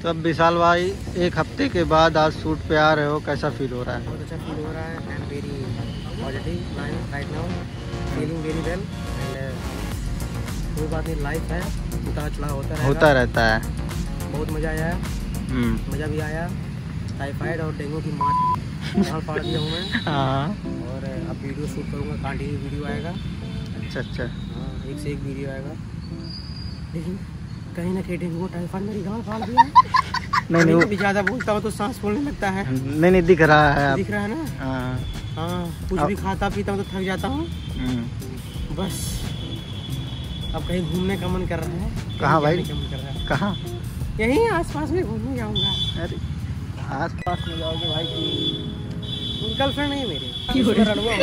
तो अब विशाल भाई एक हफ्ते के बाद आज शूट पे आ रहे हो, कैसा फील हो रहा है? बहुत अच्छा फील हो रहा है and very positive right now, feeling very well and कोई बात नहीं, लाइफ है, उतार चढ़ाव होता रहता है। बहुत मज़ा आया, मज़ा भी आया। टाइफाइड और डेंगू की मार पाड़ दिया हूँ मैं। हाँ। और अब वीडियो शूट करूँगा, कंटिन्यू वीडियो आएगा। अच्छा। हाँ, एक से एक वीडियो आएगा, लेकिन कहीं ना कहीं डेंगू टाइफाइड मेरी गाँव फाड़ दिया। नहीं कभी ज़्यादा बोलता हूँ तो सांस फूलने लगता है। नहीं दिख रहा है, दिख रहा है ना। हाँ, कुछ भी खाता पीता हूँ तो थक जाता हूँ। बस अब कहीं घूमने का मन कर रहा है। कहाँ भाई? का मन कर रहा है। कहाँ? यहीं आसपास में घूमने जाऊँगा। अरे आसपास में जाओगे भाई की? गर्लफ्रेंड नहीं मेरी, रड़ुआ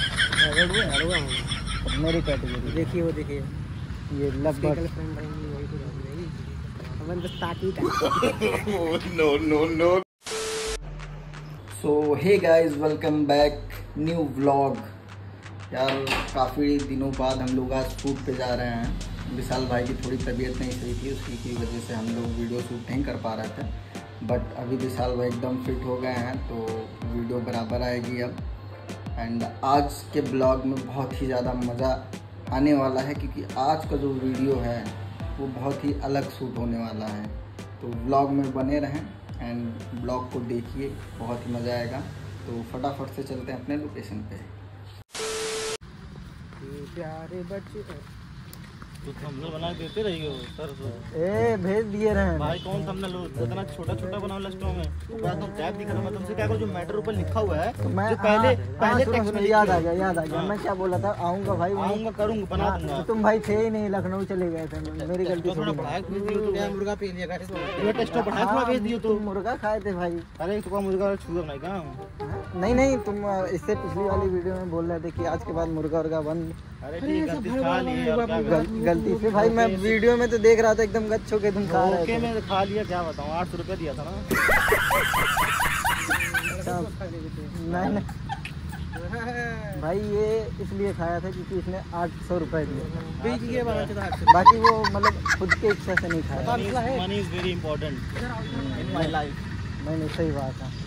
हूँ। मेरी कैटेगरी देखिए वो देखिए, ये लगभग गर्लफ्रेंड रहेंगी वही तो रहेगी। अपन बस ताकि नो। So hey guys, welcome back new vlog. यार काफ़ी दिनों बाद हम लोग आज शूट पे जा रहे हैं। विशाल भाई की थोड़ी तबीयत नहीं सही थी, उसी की वजह से हम लोग वीडियो शूट नहीं कर पा रहे थे। बट अभी विशाल भाई एकदम फिट हो गए हैं तो वीडियो बराबर आएगी अब। एंड आज के ब्लॉग में बहुत ही ज़्यादा मज़ा आने वाला है, क्योंकि आज का जो वीडियो है वो बहुत ही अलग शूट होने वाला है। तो ब्लॉग में बने रहें एंड ब्लॉग को देखिए, बहुत ही मज़ा आएगा। तो फटाफट से चलते हैं अपने लोकेशन पे। प्यारे बच्चे तो थंबनेल बना के देते रहिए सर। ए भेज दिए रहे भाई कौन थंबनेल लो, इतना छोटा बनाओ लास्टों में पूरा तुम टैब दिखा रहा। मैं तुमसे क्या करूं, जो मैटर ऊपर लिखा हुआ है तो मैं जो पहले टेक्स्ट में याद आ गया। मैं क्या बोला था, आऊँगा भाई, आऊंगा करूंगा बना दूंगा। तो तुम भाई थे ही नहीं, लखनऊ चले गए थे, मेरी गलती थोड़ा बढ़ाया भेज दियो तो क्या मुर्गा पी लिया गाइस। ये टेक्स्ट बढ़ाया थोड़ा भेज दियो तो। मुर्गा खाए थे भाई। अरे तो मुर्गा छू नहीं का। नहीं तुम इससे पिछली वाली वीडियो में बोल रहे थे कि आज के बाद मुर्गा बंद। अरे ठीक गलती खा लिए, गलती से भाई, मैं वीडियो में तो देख रहा था एकदम गच्चों के तुम खा रहे थे। मैं खा लिया, क्या बताऊं, 800 रुपया दिया था ना। नहीं भाई, ये इसलिए खाया था क्योंकि इसने 800 रुपये दिए। बाकी वो मतलब खुद के इच्छा से नहीं खाया। Money is very important in my life. नहीं सही बात है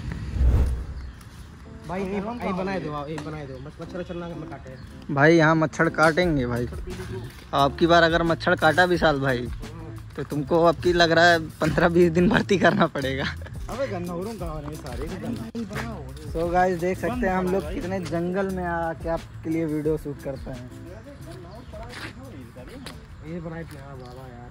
भाई। यही बनाए दो, यही बनाए दो, बस मच्छर चलना में काटे भाई। यहाँ मच्छर काटेंगे भाई। अब की बार अगर मच्छर काटा विशाल भाई तो तुमको अब की लग रहा है 15-20 दिन भर्ती करना पड़ेगा। अबे गन्ना उड़ूं कहां है सारे गन्ना। सो गाइस, देख सकते हैं हम लोग कितने जंगल में आके आपके लिए वीडियो शूट करते हैं। ये बनाए बाबा यार।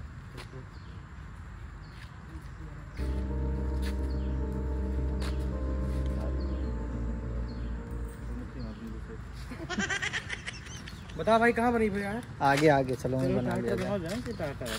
बता भाई कहाँ बनी भाई यार? आगे चलो मैं बना लिया।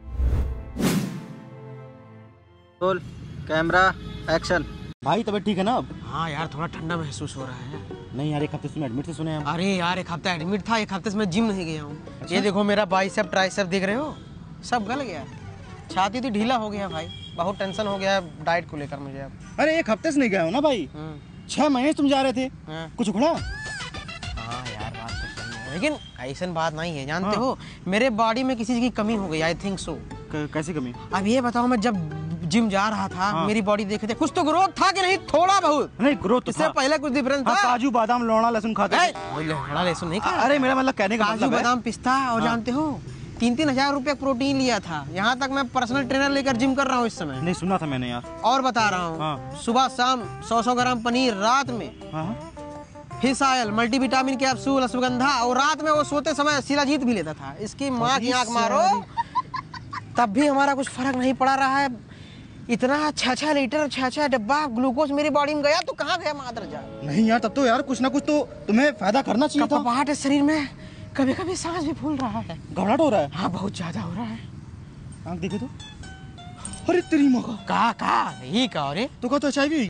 Roll camera action. भाई तबीयत ठीक है ना अब? हाँ यार, थोड़ा ठंडा महसूस हो रहा है। नहीं यार, एक हफ्ते से एडमिट से सुने हैं। अरे यार, एक हफ्ता एडमिट था, एक हफ्ते से मैं जिम नहीं गया हूँ। अच्छा? ये देखो मेरा बाइसेप ट्राइसेप देख रहे हो, सब गल गया। छाती तो ढीला हो गया भाई, बहुत टेंशन हो गया है डाइट को लेकर मुझे अब। अरे एक हफ्ते से नहीं गया हो ना भाई, 6 महीने तुम जा रहे थे। कुछ उखड़ा? हाँ यार, बात तो सही है, लेकिन ऐसा बात नहीं है, जानते हो मेरे बॉडी में किसी चीज की कमी हो गई। I think so. कैसी कमी? अब ये बताओ, मैं जब जिम जा रहा था मेरी बॉडी देखे थे, कुछ तो ग्रोथ था कि नहीं? थोड़ा बहुत नहीं, ग्रोथ इससे पहले कुछ डिफरेंस था। काजू बादाम लौड़ा लहसुन खाते थे। लौड़ा लहसुन नहीं खा। अरे मेरा मतलब कहने का काजू बादाम पिस्ता, और जानते हो 3-3 हजार रुपए प्रोटीन लिया था। यहाँ तक मैं पर्सनल ट्रेनर लेकर जिम कर रहा हूँ इस समय। नहीं सुना था मैंने यार। और बता रहा हूँ, सुबह शाम 100 ग्राम पनीर, रात में fish oil, multivitamin capsule, ashwagandha, और रात में वो सोते समय शिलाजीत भी लेता था। इसकी माँ की आंख मारो, तब भी हमारा कुछ फर्क नहीं पड़ा रहा है। इतना 6 लीटर 6 डब्बा ग्लूकोज मेरी बॉडी में गया तो कहाँ गया मादर जा। नहीं यार, तब तो यार कुछ ना कुछ तो तुम्हें फायदा करना चाहिए था। कपकपाहट है शरीर में, कभी कभी सांस भी फूल रहा है। घबराहट हो रहा है? हाँ, बहुत ज्यादा हो रहा है। आँख देखो तो। अरे तेरी माँ का यही का रे तो तो HIV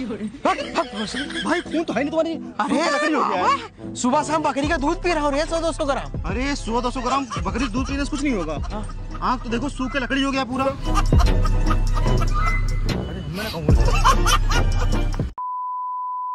भाई, खून तो है नहीं तुम्हारी। अरे हो गया। सुबह शाम बकरी का दूध पी रहा हूँ 100-200 ग्राम। अरे 100-200 ग्राम बकरी दूध पीने से कुछ नहीं होगा। आँख तो देखो, सूख के लकड़ी हो गया पूरा।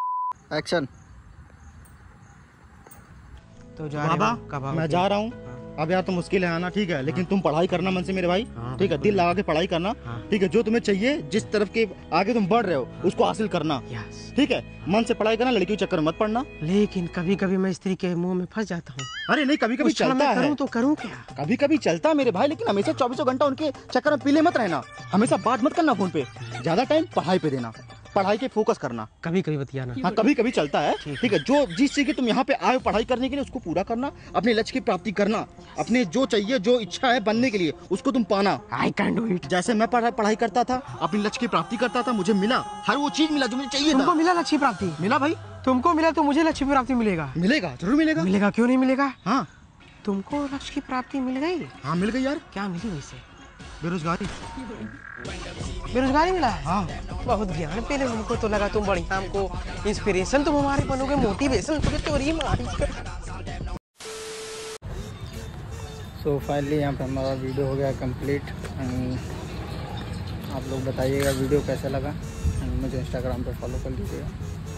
एक्शन। तो बाबा, मैं जा रहा हूँ, अब यार तो मुश्किल है आना, ठीक है, लेकिन तुम पढ़ाई करना मन से मेरे भाई, ठीक है, दिल लगा के पढ़ाई करना, ठीक है, जो तुम्हें चाहिए, जिस तरफ के आगे तुम बढ़ रहे हो उसको हासिल करना, ठीक है, मन से पढ़ाई करना, लड़की के चक्कर मत पड़ना। लेकिन कभी कभी मैं स्त्री के मुंह में फंस जाता हूँ। अरे नहीं, कभी कभी चलता है, तो करूँ क्या? कभी कभी चलता है मेरे भाई, लेकिन हमेशा 24 घंटा उनके चक्कर में पीले मत रहना, हमेशा बात मत करना फोन पे, ज्यादा टाइम पढ़ाई पे देना, पढ़ाई के फोकस करना, कभी कभी बतियाना। हाँ कभी कभी चलता है, ठीक है, जो जिस चीज के तुम यहाँ पे आए पढ़ाई करने के लिए उसको पूरा करना, अपने लक्ष्य की प्राप्ति करना, अपने जो चाहिए, जो इच्छा है बनने के लिए उसको तुम पाना। I can do it। जैसे मैं पढ़ाई करता था, अपने लक्ष्य की प्राप्ति करता था, मुझे मिला, हर वो चीज मिला जो मुझे चाहिए था। तुमको मिला लक्ष्य प्राप्ति? मिला भाई। तुमको मिला तो मुझे लक्ष्य प्राप्ति मिलेगा? मिलेगा, जरूर मिलेगा। मिलेगा, क्यों नहीं मिलेगा? हाँ, तुमको लक्ष्य की प्राप्ति मिल गई? हाँ मिल गई यार। क्या मिली वैसे? बेरोजगारी। बेरोजगारी मिला है? हाँ। बहुत ज्ञान, पहले हमको तो लगा तुम बढ़िया, हमको इंस्पिरेशन तुम हमारे बनोगे, मोटिवेशन तुम्हें चोरी मारी। सो फाइनली यहाँ पे हमारा वीडियो हो गया कंप्लीट। आप लोग बताइएगा वीडियो कैसा लगा, मुझे इंस्टाग्राम पे फॉलो कर लीजिएगा।